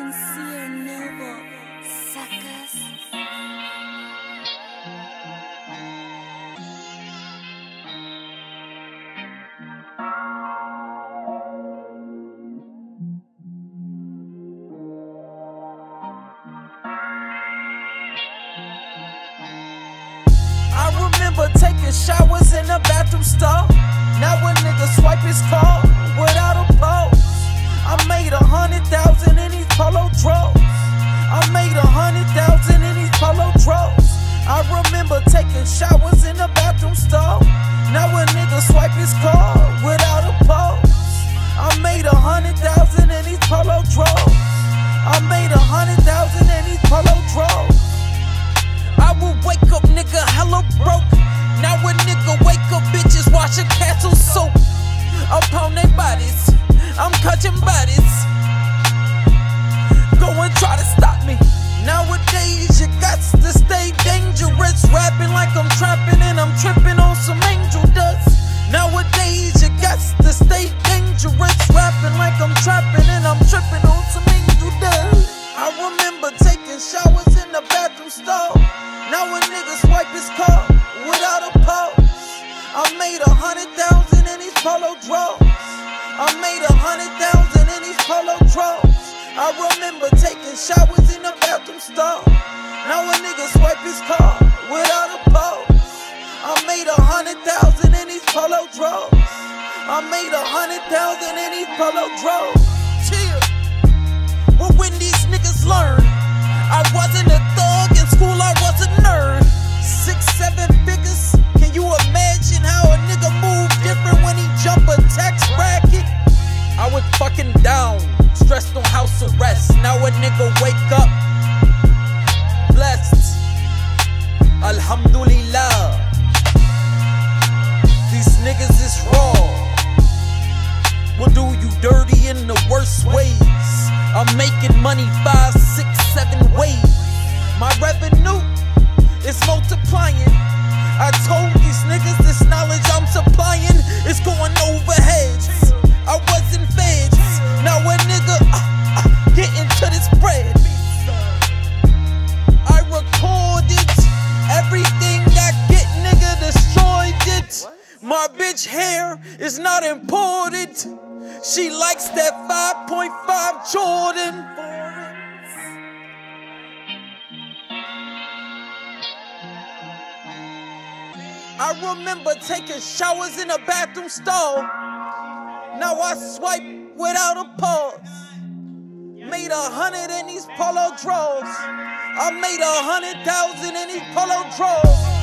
Sincere Noble, suckers. I remember taking showers in the bathroom stall. Now a nigga swipe his card without a pause. I made 100,000 in these polo drawers. I made 100,000 in these polo drawers. I remember taking showers in the bathroom stall. Now a nigga swipe his card without a pause. I made 100,000 in these polo drawers. I made 100,000 in these polo drawers. I would wake up, nigga, hella broke. Now a nigga wake up, bitches washing castle soap upon their bodies. I'm catching bodies. Go and try to stop me. Nowadays, you got to stay dangerous. Rapping like I'm trapping and I'm tripping on some angel dust. Nowadays, you got to stay dangerous. Rapping like I'm trapping and I'm tripping on some angel dust. I remember taking showers in the bathroom stall. Now a nigga swipe his card without a pause. I made 100,000 in these polo drawers. I made 100,000 in these polo drawers. I remember taking showers in the bathroom stall. Now a nigga swipe his card without a pause. I made 100,000 in these polo drawers. I made 100,000 in these polo drawers. Chill. Well, when these niggas learn, I wasn't a thug in school, I was a nerd. 6, 7 figures. Can you imagine how a nigga move different when he jump a tax bracket? I was fucking down, stressed on house arrest. Now a nigga wake up, blessed. Alhamdulillah. These niggas is raw. Will do you dirty in the worst ways. I'm making money 5, 6, 7 ways. My revenue is multiplying. I told these niggas this knowledge I'm supplying is going over heads. I wasn't feds. Now a nigga getting to this bread. I recorded everything I get, nigga, destroyed it. My bitch hair is not important. She likes that 5.5 Jordan. I remember taking showers in a bathroom stall. Now I swipe without a pause. Made 100 in these polo drawers. I made 100,000 in these polo drawers.